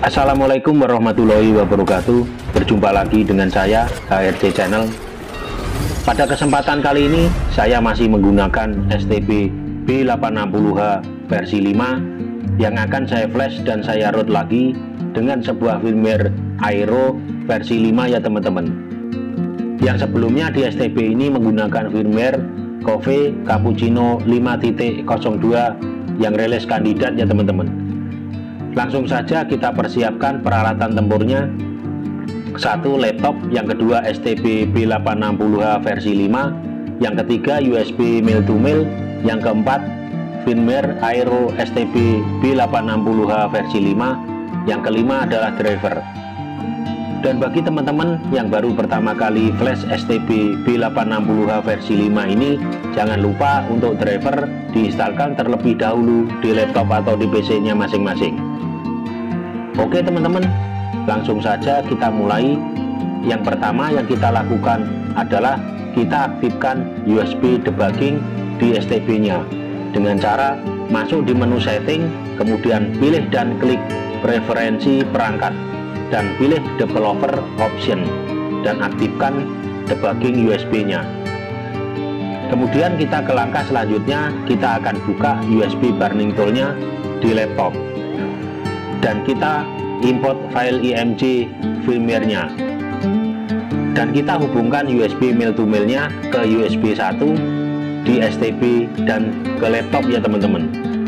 Assalamualaikum warahmatullahi wabarakatuh. Berjumpa lagi dengan saya HRC Channel. Pada kesempatan kali ini saya masih menggunakan STB B860H versi 5 yang akan saya flash dan saya root lagi dengan sebuah firmware Aero versi 5 ya teman-teman. Yang sebelumnya di STB ini menggunakan firmware Cove Cappuccino 5.02 yang rilis kandidat ya teman-teman. Langsung saja kita persiapkan peralatan tempurnya. Satu, laptop. Yang kedua, STB B860H versi 5. Yang ketiga, USB mil to mil. Yang keempat, firmware Aero STB B860H versi 5. Yang kelima adalah driver. Dan bagi teman-teman yang baru pertama kali flash STB B860H versi 5 ini, jangan lupa untuk driver diinstalkan terlebih dahulu di laptop atau di PC-nya masing-masing. Oke teman-teman, langsung saja kita mulai. Yang pertama yang kita lakukan adalah kita aktifkan USB debugging di STB-nya dengan cara masuk di menu setting, kemudian pilih dan klik preferensi perangkat dan pilih developer option dan aktifkan debugging USB-nya. Kemudian kita ke langkah selanjutnya, kita akan buka USB burning tool-nya di laptop dan kita import file img firmware-nya dan kita hubungkan USB mil to mil-nya ke USB 1 di STB dan ke laptop ya teman-teman.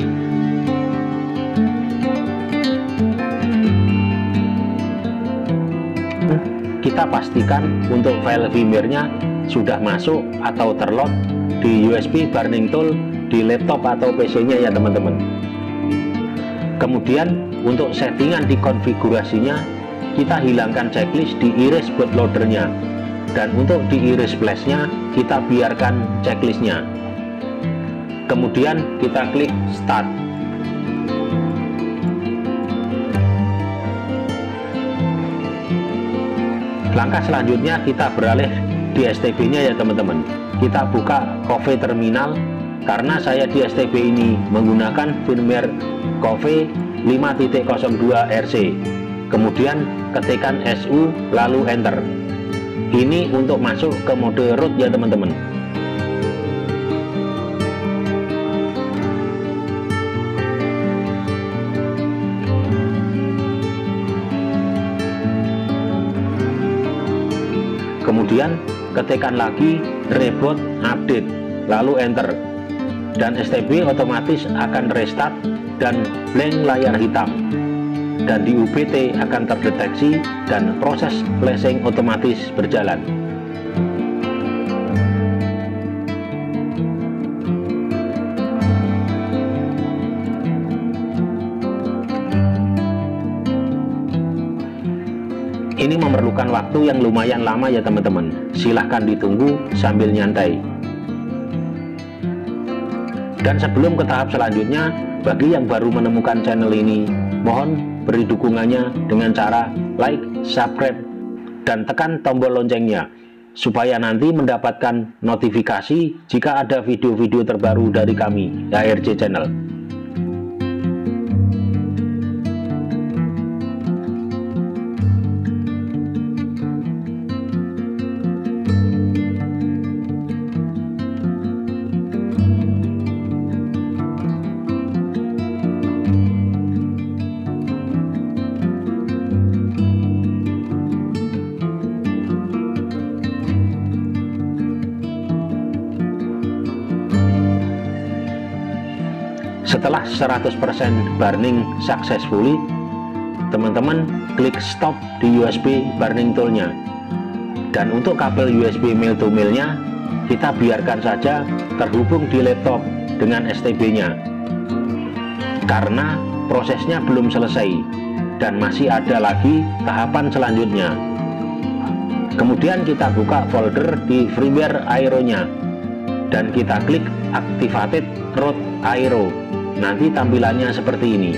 Kita pastikan untuk file firmware-nya sudah masuk atau terload di USB burning tool di laptop atau PC-nya ya teman-teman. Kemudian untuk settingan di konfigurasinya, kita hilangkan checklist di iris bootloader-nya dan untuk di iris flash-nya kita biarkan checklistnya. Kemudian kita klik start. Langkah selanjutnya kita beralih di STB-nya ya teman-teman. Kita buka Cove terminal karena saya di STB ini menggunakan firmware Cove 5.02 RC. Kemudian ketikkan SU lalu enter. Ini untuk masuk ke mode root ya teman-teman. Kemudian ketikkan lagi reboot update lalu enter dan STB otomatis akan restart dan blank layar hitam dan di UBT akan terdeteksi dan proses flashing otomatis berjalan. Ini memerlukan waktu yang lumayan lama ya teman-teman. Silahkan ditunggu sambil nyantai. Dan sebelum ke tahap selanjutnya, bagi yang baru menemukan channel ini, mohon beri dukungannya dengan cara like, subscribe, dan tekan tombol loncengnya supaya nanti mendapatkan notifikasi jika ada video-video terbaru dari kami, HRC Channel. Setelah 100% burning successfully, teman-teman klik stop di USB burning tool-nya. Dan untuk kabel USB mil to mil-nya, kita biarkan saja terhubung di laptop dengan STB-nya. Karena prosesnya belum selesai dan masih ada lagi tahapan selanjutnya. Kemudian kita buka folder di firmware Aero-nya dan kita klik activated root Aero. Nanti tampilannya seperti ini.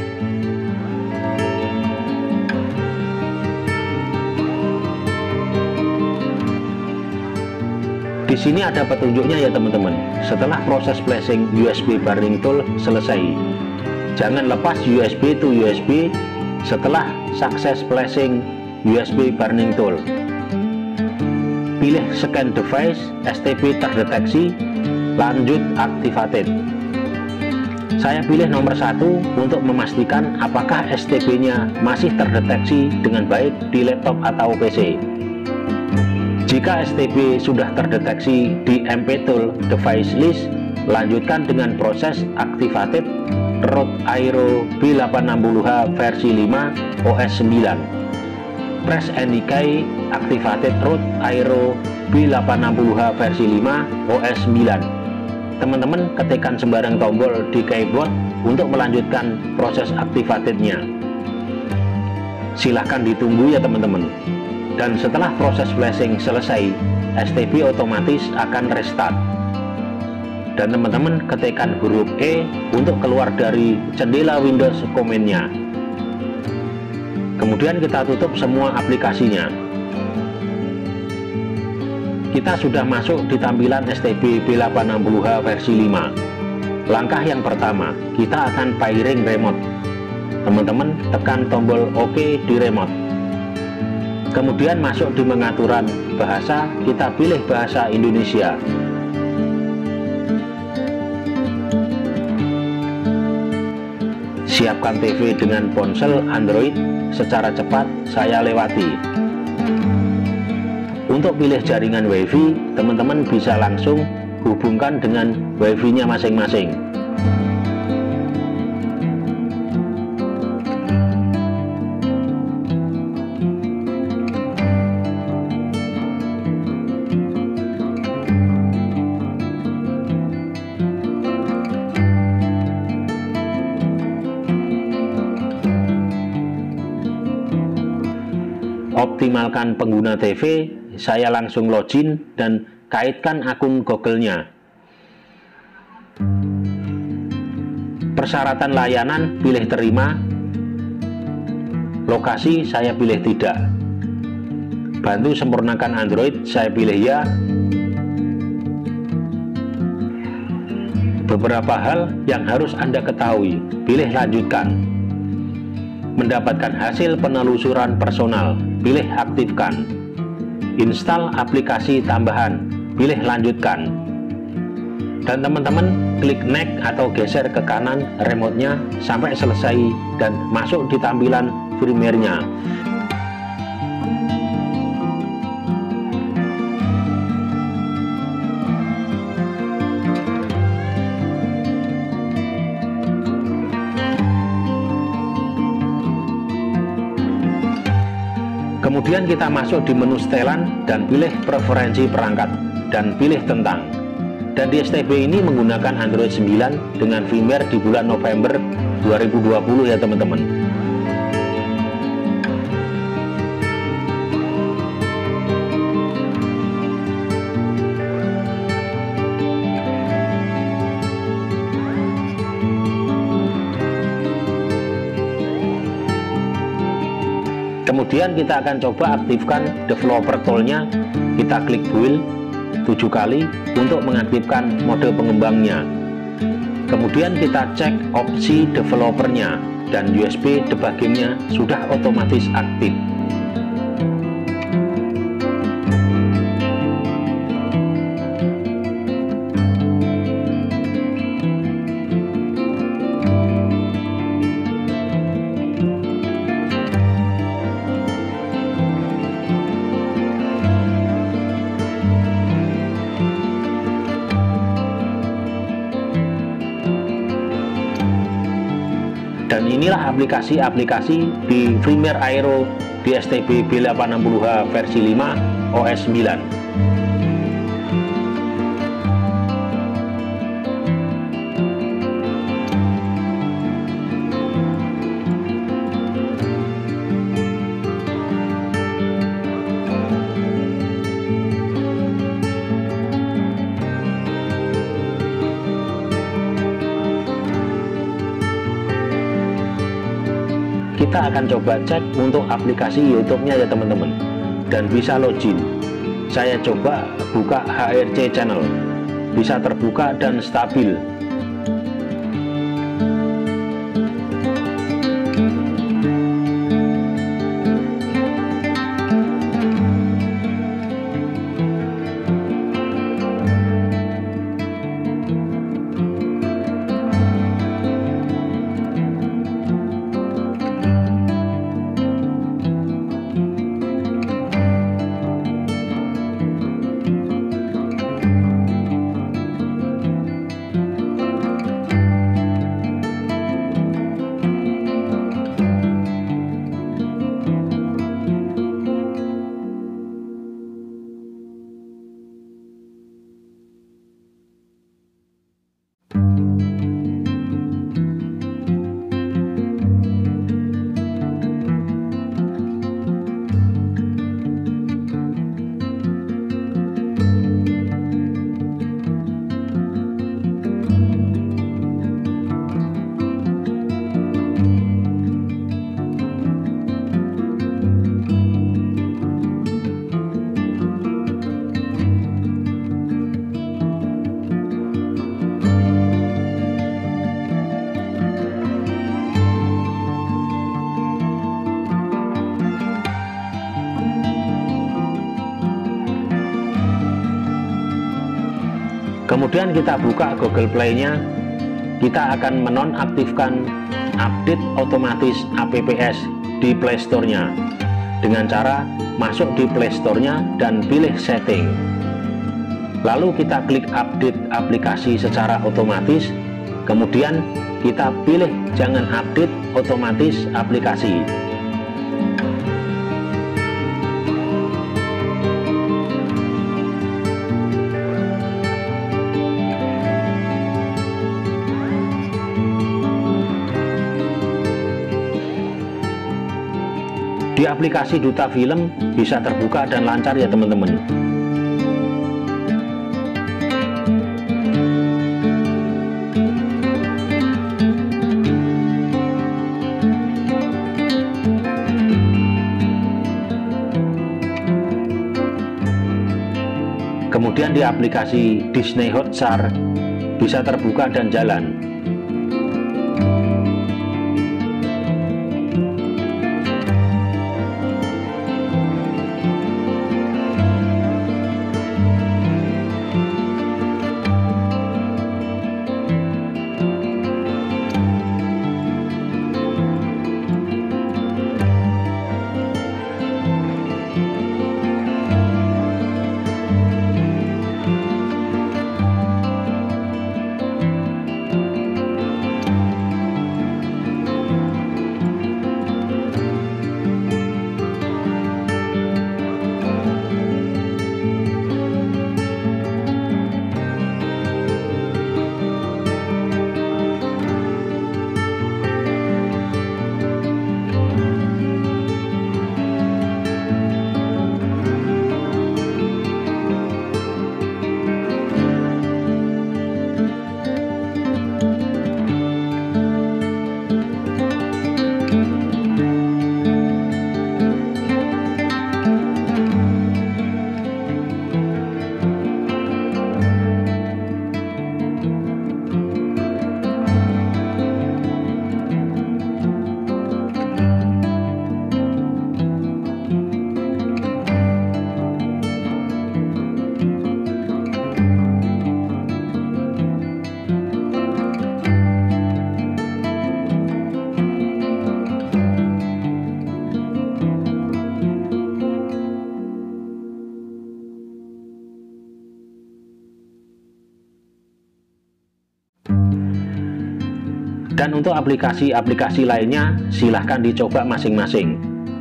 Di sini ada petunjuknya ya teman-teman. Setelah proses flashing USB burning tool selesai, jangan lepas USB to USB Setelah sukses flashing USB burning tool, pilih scan device, STB terdeteksi, lanjut activated. Saya pilih nomor 1 untuk memastikan apakah STB-nya masih terdeteksi dengan baik di laptop atau PC. Jika STB sudah terdeteksi di MP Tool Device List, lanjutkan dengan proses activated Root Aero B860H versi 5 OS 9. Press any key activated Root Aero B860H versi 5 OS 9. Teman-teman ketikkan sembarang tombol di keyboard untuk melanjutkan proses activated-nya. Silahkan ditunggu ya teman-teman. Dan setelah proses flashing selesai, STB otomatis akan restart. Dan teman-teman ketikkan huruf E untuk keluar dari jendela Windows Command-nya. Kemudian kita tutup semua aplikasinya. Kita sudah masuk di tampilan STB B860H versi 5. Langkah yang pertama, kita akan pairing remote. Teman-teman tekan tombol OK di remote. Kemudian masuk di pengaturan bahasa, kita pilih bahasa Indonesia. Siapkan TV dengan ponsel Android secara cepat, saya lewati. Untuk pilih jaringan WiFi, teman-teman bisa langsung hubungkan dengan WiFi-nya masing-masing. Optimalkan pengguna TV, saya langsung login dan kaitkan akun Google-nya. Persyaratan layanan, pilih terima. Lokasi, saya pilih tidak. Bantu sempurnakan Android, saya pilih ya. Beberapa hal yang harus Anda ketahui, pilih lanjutkan. Mendapatkan hasil penelusuran personal, pilih aktifkan. Install aplikasi tambahan, pilih lanjutkan. Dan teman-teman klik next atau geser ke kanan remote-nya sampai selesai dan masuk di tampilan firmware-nya. Kemudian kita masuk di menu setelan dan pilih preferensi perangkat dan pilih tentang. Dan di STB ini menggunakan Android 9 dengan firmware di bulan November 2020 ya teman-teman. Kemudian kita akan coba aktifkan developer tool-nya. Kita klik build 7 kali untuk mengaktifkan mode pengembangnya. Kemudian kita cek opsi developernya dan USB debugging-nya sudah otomatis aktif. Dan inilah aplikasi-aplikasi di firmware Aero di STB B860H versi 5 OS 9. Kita akan coba cek untuk aplikasi YouTube-nya ya teman-teman, dan bisa login. Saya coba buka HRC channel, bisa terbuka dan stabil. Kemudian kita buka Google Play-nya, kita akan menonaktifkan update otomatis apps di Play Store-nya dengan cara masuk di Play Store-nya dan pilih setting. Lalu kita klik update aplikasi secara otomatis, kemudian kita pilih jangan update otomatis aplikasi. Di aplikasi Duta Film bisa terbuka dan lancar ya teman-teman. Kemudian di aplikasi Disney Hotstar bisa terbuka dan jalan. Dan untuk aplikasi-aplikasi lainnya silahkan dicoba masing-masing.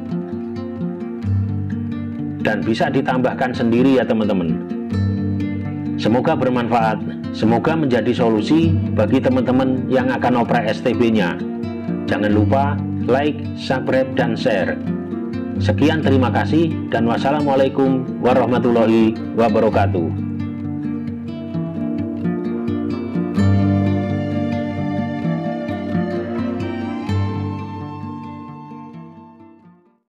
Dan bisa ditambahkan sendiri ya teman-teman. Semoga bermanfaat, semoga menjadi solusi bagi teman-teman yang akan oprek STB-nya. Jangan lupa like, subscribe, dan share. Sekian, terima kasih, dan wassalamualaikum warahmatullahi wabarakatuh.